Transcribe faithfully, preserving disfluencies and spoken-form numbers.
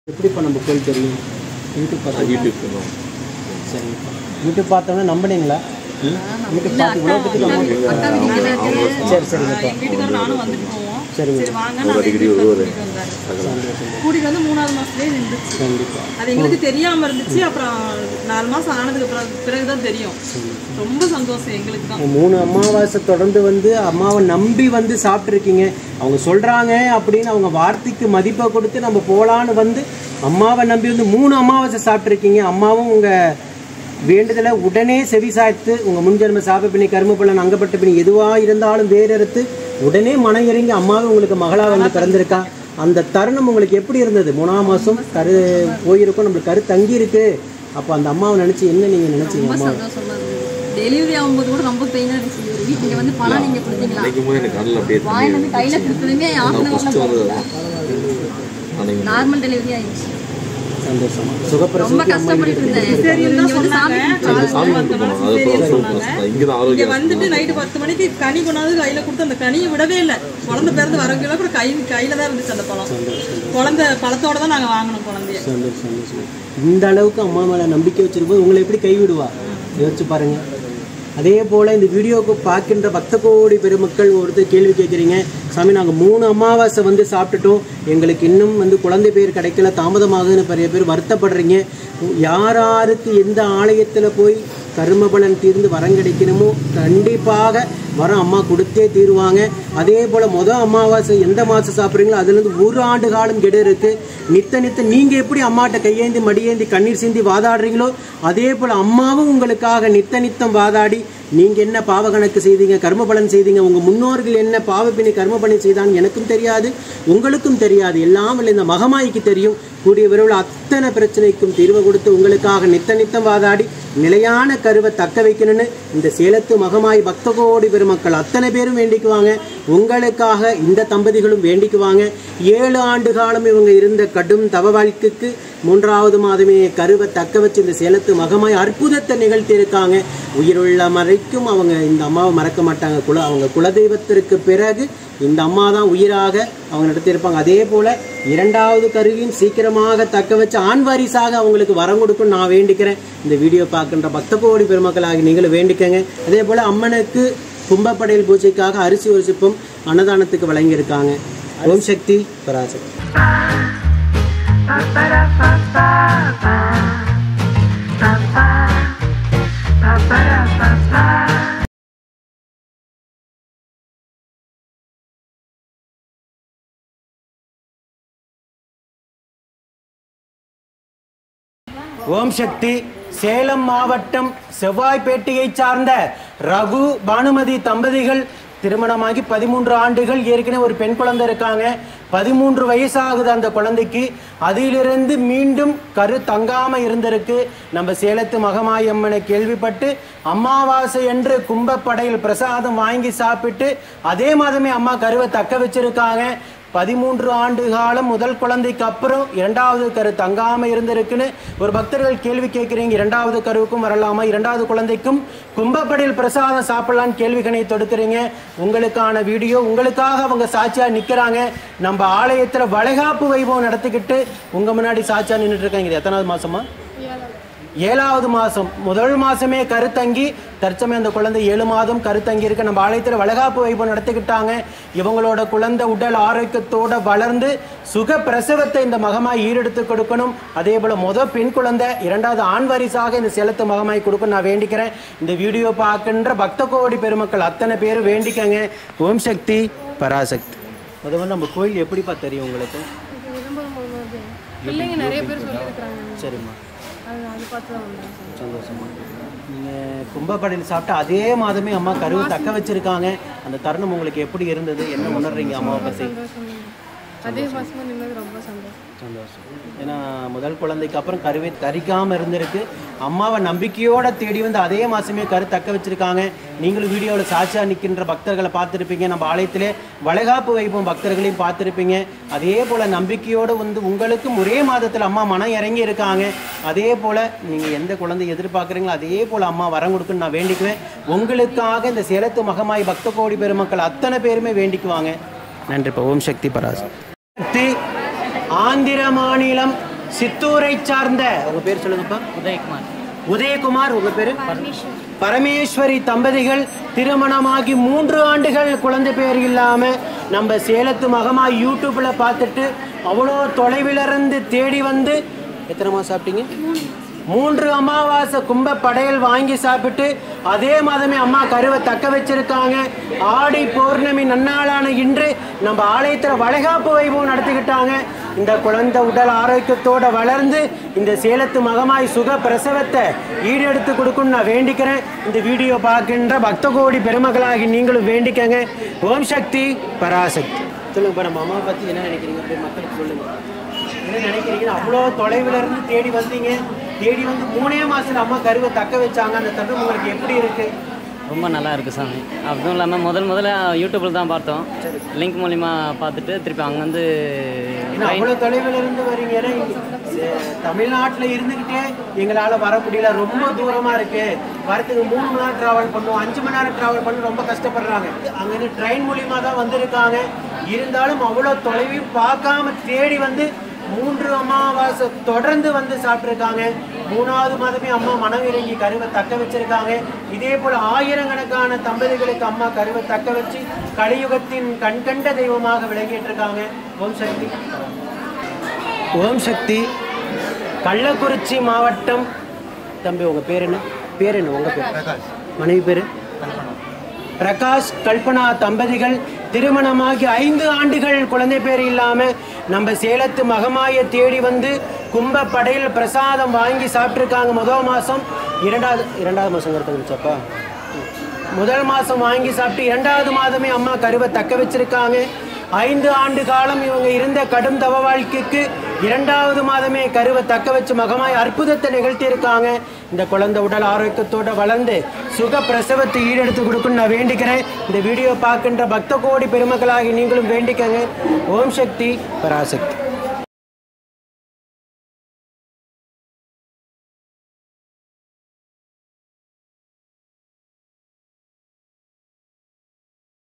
எப்படிப்பா நம்ம கோயில் தெரியும்? யூடியூப் பார்த்தா யூடியூப் சரி, யூடியூப் பார்த்தோன்னா நம்பினீங்களா? யூடியூப் பார்த்து இவ்வளோ பற்றி சரி சரிங்கப்பா நானும் வந்துட்டு போவோம். சரிங்க சரி வாங்க நான் கூட்டிட்டு வந்து மூணாவது மாசத்துலேயே நின்றுச்சு. கண்டிப்பாக அது எங்களுக்கு தெரியாமல் இருந்துச்சு. அப்புறம் நாலு மாதம் ஆனதுக்கு அப்புறம் பிறகுதான் தெரியும். ரொம்ப சந்தோஷம் எங்களுக்கு தான். மூணு அமாவாசை தொடர்ந்து வந்து அம்மாவை நம்பி வந்து சாப்பிட்ருக்கீங்க. அவங்க சொல்கிறாங்க அப்படின்னு அவங்க வார்த்தைக்கு மதிப்பை கொடுத்து நம்ம போகலான்னு வந்து அம்மாவை நம்பி வந்து மூணு அமாவாசை சாப்பிட்ருக்கீங்க. அம்மாவும் உங்கள் வேண்டுதலை உடனே செவி சாய்த்து உங்கள் முன்ஜென்ம சாபப்பிணி கர்மபலன் அங்கப்பட்ட பிணி எதுவாக இருந்தாலும் வேறறுத்து உடனே மனம் இறங்கி அம்மாவை உங்களுக்கு மகளாக வந்து பிறந்திருக்கா. அந்த தருணம் உங்களுக்கு எப்படி இருந்தது? மூணாம் மாதம் கரு போயிருக்கும், நம்மளுக்கு கரு தங்கி இருக்கு. அப்போ அந்த அம்மாவை நினச்சி என்ன நீங்கள் நினச்சிங்க? அம்மா டெலிவரி ஆகும்போது கூட ரொம்ப பெயினாக இருந்துச்சு. வீட்டுக்கு வந்து பணம் நீங்கள் கொடுத்தீங்களா வாயில் வந்து கையில் கொடுத்ததுமே நார்மல் டெலிவரி ஆயிடுச்சு. சந்தோஷமா சுகப்பிரசவம் ரொம்ப கஷ்டப்பட்டு வந்துட்டு நைட்டு பத்து மணிக்கு கனி கொண்டாந்து கையில கொடுத்து அந்த கனியை விடவே இல்லை. குழந்தை பிறந்து வரவங்க அப்புறம் கை கையில தான் இருந்துச்சு அந்த பழம். குழந்தை பழத்தோட தான் நாங்க வாங்கணும் குழந்தைய. சந்தோஷம் சந்தோஷம். இந்த அளவுக்கு அம்மா மேல நம்பிக்கை வச்சிருக்கும்போது உங்களை எப்படி கைவிடுவா யோசிச்சு பாருங்க. அதே போல் இந்த வீடியோவுக்கு பார்க்கின்ற பக்த கோடி பெருமக்கள் ஒருத்தர் கேள்வி கேட்குறீங்க, சாமி நாங்கள் மூணு அமாவாசை வந்து சாப்பிட்டுட்டோம், எங்களுக்கு இன்னும் வந்து குழந்தை பேர் கிடைக்கல, தாமதமாகுதுன்னு நிறைய பேர் வருத்தப்படுறீங்க. யார் யாருக்கு எந்த ஆலயத்தில் போய் கர்மபலன் தீர்ந்து வரம் கிடைக்கணுமோ கண்டிப்பாக வரம் அம்மா கொடுத்தே தீருவாங்க. அதே போல் மொதல் அமாவாசை எந்த மாதம் சாப்பிட்றீங்களோ அதுலேருந்து ஒரு ஆண்டு காலம் கெடு இருக்குது. நித்த நித்த நீங்கள் எப்படி அம்மாட்ட கையேந்தி மடியேந்தி கண்ணீர் சிந்தி வாதாடுறீங்களோ அதே போல் அம்மாவும் உங்களுக்காக நித்த நித்தம் வாதாடி நீங்கள் என்ன பாவ கணக்கு செய்தீங்க, கர்மபலன் செய்தீங்க, உங்கள் முன்னோர்கள் என்ன பாவப்பிணி கர்மபலி செய்தான்னு எனக்கும் தெரியாது, உங்களுக்கும் தெரியாது, எல்லாம் இந்த மகமாய்க்கு தெரியும். கூடிய விரைவில் அத்தனை பிரச்சனைக்கும் தீர்வு கொடுத்து உங்களுக்காக நித்த நித்தம் வாதாடி நிலையான கருவை தக்க வைக்கணும்னு இந்த சேலத்து மகமாய் பக்த கோடி பெருமக்கள் அத்தனை பேரும் வேண்டிக்குவாங்க. உங்களுக்காக இந்த தம்பதிகளும் வேண்டிக்குவாங்க. ஏழு ஆண்டு காலம் இவங்க இருந்த கடும் தவ வாழ்க்கைக்கு மூன்றாவது மாதமே கருவை தக்க வச்சு இந்த சேலத்து மகமாய் அற்புதத்தை நிகழ்த்தி இருக்காங்க. உயிருள்ள வரைக்கும் அவங்க இந்த அம்மாவை மறக்க மாட்டாங்க. குல அவங்க குலதெய்வத்திற்கு பிறகு இந்த அம்மா தான் உயிராக அவங்க நடத்தியிருப்பாங்க. அதே போல் இரண்டாவது கருவியும் சீக்கிரமாக தக்க வச்சு ஆண் வாரிசாக அவங்களுக்கு வரம் கொடுக்கும் நான் வேண்டிக்கிறேன். இந்த வீடியோ பார்க்கின்ற பக்த கோடி பெருமக்களாக நீங்களும் வேண்டிக்கங்க. அதே போல் அம்மனுக்கு கும்பப்படையல் பூஜைக்காக அரிசி ஒரு சிப்பம் அன்னதானத்துக்கு வழங்கியிருக்காங்க. ஓம் சக்தி பராசக்தி. ஓம் சக்தி. சேலம் மாவட்டம் செவ்வாய்பேட்டையை சார்ந்த ரகு பானுமதி தம்பதிகள் திருமணமாகி பதிமூன்று ஆண்டுகள், ஏற்கனவே ஒரு பெண் குழந்தை இருக்காங்க. பதிமூன்று வயசாகுது அந்த குழந்தைக்கு. அதிலிருந்து மீண்டும் கரு தங்காமல் இருந்திருக்கு. நம்ம சேலத்து மகமாயம்மனை கேள்விப்பட்டு அமாவாசை என்று கும்பப்படையில் பிரசாதம் வாங்கி சாப்பிட்டு அதே மாதமே அம்மா கருவை தக்க வச்சிருக்காங்க. பதிமூன்று ஆண்டு காலம் முதல் குழந்தைக்கு அப்புறம் இரண்டாவது கரு தங்காம இருந்திருக்குன்னு ஒரு பக்தர்கள் கேள்வி கேட்குறீங்க. இரண்டாவது கருவுக்கும் வரலாமா, இரண்டாவது குழந்தைக்கும் கும்பப்படையில் பிரசாதம் சாப்பிடலான்னு கேள்விகளை தொடுக்கிறீங்க. உங்களுக்கான வீடியோ, உங்களுக்காக அவங்க சாட்சியா நிற்கிறாங்க. நம்ம ஆலயத்தில் வளைகாப்பு வைபவம் நடத்திக்கிட்டு உங்க முன்னாடி சாட்சியா நின்றுட்டு இருக்காங்க. இது எத்தனாவது மாசமா? ஏழாவது மாதம். முதல் மாதமே கருத்தங்கி தற்சமயம் அந்த குழந்தை ஏழு மாதம் கருத்தங்கி இருக்கு. நம்ம ஆலயத்தில் வளைகாப்பு வைபவம் நடத்திக்கிட்டாங்க. இவங்களோட குழந்தை உடல் ஆரோக்கியத்தோடு வளர்ந்து சுக பிரசவத்தை இந்த மகமாய் ஈடெடுத்து கொடுக்கணும். அதே போல் முதல் பெண் குழந்தை, இரண்டாவது ஆண் வாரிசாக இந்த சேலத்து மகமாய் கொடுக்கணும் நான் வேண்டிக்கிறேன். இந்த வீடியோ பார்க்கின்ற பக்த கோடி பெருமக்கள் அத்தனை பேரும் வேண்டிக்கங்க. ஓம் சக்தி பராசக்தி. முதல்ல நம்ம கோயில் எப்படிப்பா தெரியும் உங்களுக்கு? பிள்ளைங்க நிறைய பேர் சொல்லியிருக்கிறாங்க. சரிம்மா, அது பார்த்து தான் வந்தேன். சந்தோஷமா. நீங்கள் கும்பப்படையில் சாப்பிட்டு அதே மாதமே அம்மா கருவை தக்க வச்சிருக்காங்க. அந்த தருணம் உங்களுக்கு எப்படி இருந்தது? என்ன உணர்றீங்க அம்மாவை பற்றி? அதே மாதமாக நின்னது ரொம்ப சந்தோஷம். சந்தோஷம். ஏன்னா முதல் குழந்தைக்கு அப்புறம் கருவை தரிக்காமல் இருந்திருக்கு. அம்மாவை நம்பிக்கையோடு தேடி வந்து அதே மாதமே கரு தக்க வச்சுருக்காங்க. நீங்களும் வீடியோவில் சாட்சியாக நிற்கின்ற பக்தர்களை பார்த்துருப்பீங்க. நம்ம ஆலயத்திலே வளைகாப்பு வைப்போம் பக்தர்களையும் பார்த்துருப்பீங்க. அதே போல் நம்பிக்கையோடு வந்து உங்களுக்கும் ஒரே மாதத்தில் அம்மா மனம் இறங்கி இருக்காங்க. அதே போல் நீங்கள் எந்த குழந்தை எதிர்பார்க்குறீங்களோ அதே போல் அம்மா வரம் கொடுக்குன்னு நான் வேண்டிக்குவேன். உங்களுக்காக இந்த சேலத்து மகமாய் பக்த கோடி பெருமக்கள் அத்தனை பேருமே வேண்டிக்குவாங்க. நன்றி. ஓம் சக்தி பராசக்தி. ஆந்திர மாநிலம் சித்தூரை சார்ந்த உங்க பேர் சொல்லுங்கப்பா. உதயகுமார். உதயகுமார். உங்க பேரு? பரமேஸ்வரி தம்பதிகள் திருமணமாகி மூன்று ஆண்டுகள் குழந்தை பேர் இல்லாம நம்ம சேலத்து மகமாய் யூடியூப்ல பார்த்துட்டு அவ்வளோ தொலைவிலிருந்து தேடி வந்து எத்தனை மாதம் சாப்பிட்டீங்க? மூன்று அமாவாசை கும்ப படையல் வாங்கி சாப்பிட்டு அதே மாதமே அம்மா கருவை தக்க வச்சிருக்காங்க. ஆடி பௌர்ணமி நன்னாளான இன்று நம்ம ஆலயத்தில் வளைகாப்பு வைபவம் நடத்திக்கிட்டாங்க. இந்த குழந்தை உடல் ஆரோக்கியத்தோடு வளர்ந்து இந்த சேலத்து மகமாய் சுக பிரசவத்தை ஈடெடுத்து கொடுக்குன்னு நான் வேண்டிக்கிறேன். இந்த வீடியோ பார்க்கின்ற பக்த கோடி பெருமகளாகி நீங்களும் வேண்டிக்கங்க. ஓம் சக்தி பராசக்தி. சொல்லுங்க இப்போ நம்ம அம்மாவை பற்றி என்ன நினைக்கிறீங்க? போய் மக்களுக்கு சொல்லுங்க என்ன நினைக்கிறீங்க? அவ்வளோ தொலைவில் இருந்து தேடி வந்தீங்க. தேடி வந்து மூணே மாதத்தில் அம்மா கருவை தக்க வச்சாங்க. அந்த தருணம் உங்களுக்கு எப்படி இருக்கு? ரொம்ப நல்லா இருக்குது சாமி. அதுவும் இல்லாமல் முதல் முதல்ல யூடியூப்பில் தான் பார்த்தோம். லிங்க் மூலிமா பார்த்துட்டு திருப்பி அங்கேருந்து அவ்வளோ தொலைவில் இருந்து வரீங்க. தமிழ்நாட்டில் இருந்துக்கிட்டே எங்களால் வர முடியல, ரொம்ப தூரமாக இருக்குது, வரத்துக்கு மூணு மணி நேரம் ட்ராவல் பண்ணுவோம், அஞ்சு மணி நேரம் ட்ராவல் பண்ணி ரொம்ப கஷ்டப்படுறாங்க. அங்கேருந்து ட்ரெயின் மூலிமா தான் வந்திருக்காங்க. இருந்தாலும் அவ்வளோ தொலைவையும் பார்க்காம தேடி வந்து மூன்று அமாவாசை தொடர்ந்து வந்து சாப்பிட்ருக்காங்க. மூணாவது மாதமே அம்மா மனம் இறங்கி கருவை தக்க வச்சிருக்காங்க. இதே போல் ஆயிரக்கணக்கான தம்பதிகளுக்கு அம்மா கருவை தக்க வச்சு கலியுகத்தின் கண்கண்ட தெய்வமாக விளங்கிட்டு இருக்காங்க. ஓம் சக்தி. ஓம் சக்தி. கள்ளக்குறிச்சி மாவட்டம். தம்பி உங்கள் பேர் என்ன? பேர் என்ன உங்கள் பேர்? மனைவி பேர்? பிரகாஷ் கல்பனா தம்பதிகள் திருமணமாகி ஐந்து ஆண்டுகள் குழந்தை பேர் இல்லாமல் நம்ம சேலத்து மகமாயை தேடி வந்து கும்ப படையில் பிரசாதம் வாங்கி சாப்பிட்ருக்காங்க. முதல் மாதம் இரண்டாவது இரண்டாவது மாதம் இருந்துச்சப்பா முதல் மாதம் வாங்கி சாப்பிட்டு இரண்டாவது மாதமே அம்மா கருவை தக்க வச்சிருக்காங்க. ஐந்து ஆண்டு காலம் இவங்க இருந்த கடும் தவ வாழ்க்கைக்கு இரண்டாவது மாதமே கருவை தக்க வச்சு மகமாய் அற்புதத்தை நிகழ்த்தி இருக்காங்க. இந்த குழந்தை உடல் ஆரோக்கியத்தோடு வளர்ந்து சுக பிரசவத்தை ஈடெடுத்து கொடுக்குன்னு நான் வேண்டிக்கிறேன். இந்த வீடியோ பார்க்கின்ற பக்த கோடி பெருமக்களாகி நீங்களும் வேண்டிக்கங்க. ஓம் சக்தி பராசக்தி.